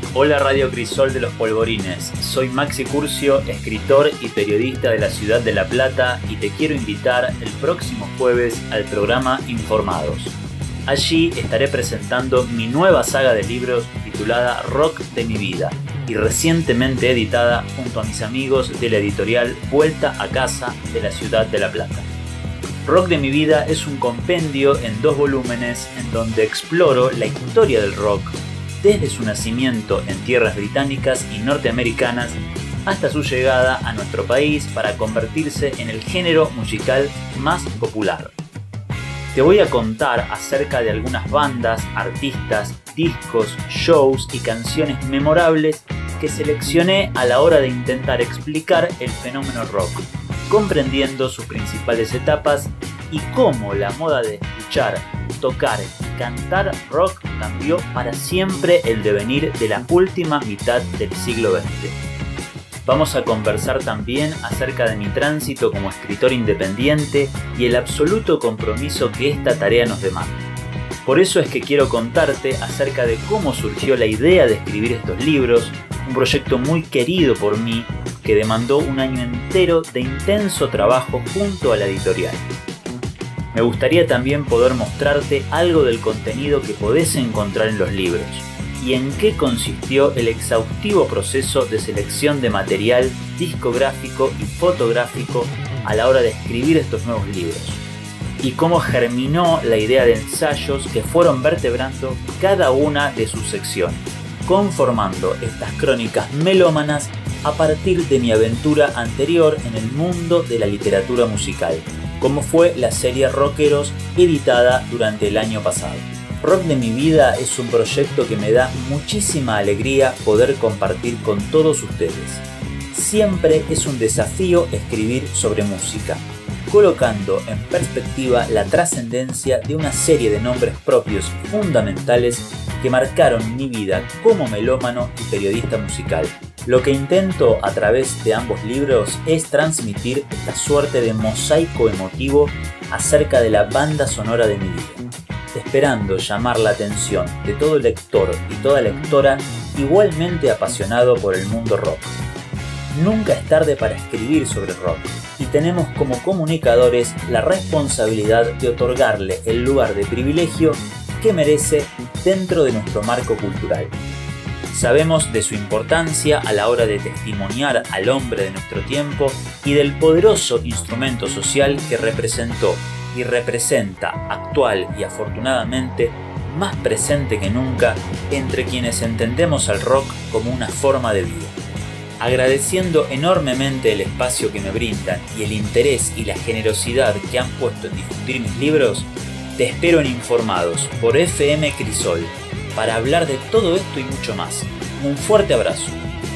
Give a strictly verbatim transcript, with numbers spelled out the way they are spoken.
Hola Radio Crisol de los Polvorines, soy Maxi Curcio, escritor y periodista de la ciudad de La Plata y te quiero invitar el próximo jueves al programa Informados. Allí estaré presentando mi nueva saga de libros titulada Rock de mi vida y recientemente editada junto a mis amigos de la editorial Vuelta a Casa de la ciudad de La Plata. Rock de mi vida es un compendio en dos volúmenes en donde exploro la historia del rock desde su nacimiento en tierras británicas y norteamericanas hasta su llegada a nuestro país para convertirse en el género musical más popular. Te voy a contar acerca de algunas bandas, artistas, discos, shows y canciones memorables que seleccioné a la hora de intentar explicar el fenómeno rock, comprendiendo sus principales etapas y cómo la moda de escuchar, tocar y cantar rock cambió para siempre el devenir de la última mitad del siglo veinte. Vamos a conversar también acerca de mi tránsito como escritor independiente y el absoluto compromiso que esta tarea nos demanda. Por eso es que quiero contarte acerca de cómo surgió la idea de escribir estos libros, un proyecto muy querido por mí que demandó un año entero de intenso trabajo junto a la editorial. Me gustaría también poder mostrarte algo del contenido que podés encontrar en los libros y en qué consistió el exhaustivo proceso de selección de material discográfico y fotográfico a la hora de escribir estos nuevos libros y cómo germinó la idea de ensayos que fueron vertebrando cada una de sus secciones, conformando estas crónicas melómanas a partir de mi aventura anterior en el mundo de la literatura musical, como fue la serie Rockeros editada durante el año pasado. Rock de mi vida es un proyecto que me da muchísima alegría poder compartir con todos ustedes. Siempre es un desafío escribir sobre música, colocando en perspectiva la trascendencia de una serie de nombres propios fundamentales que marcaron mi vida como melómano y periodista musical. Lo que intento a través de ambos libros es transmitir esta suerte de mosaico emotivo acerca de la banda sonora de mi vida, esperando llamar la atención de todo lector y toda lectora igualmente apasionado por el mundo rock. Nunca es tarde para escribir sobre rock y tenemos como comunicadores la responsabilidad de otorgarle el lugar de privilegio que merece dentro de nuestro marco cultural. Sabemos de su importancia a la hora de testimoniar al hombre de nuestro tiempo y del poderoso instrumento social que representó y representa actual y afortunadamente más presente que nunca entre quienes entendemos al rock como una forma de vida. Agradeciendo enormemente el espacio que me brindan y el interés y la generosidad que han puesto en difundir mis libros, te espero en Informados por F M Crisol para hablar de todo esto y mucho más. Un fuerte abrazo.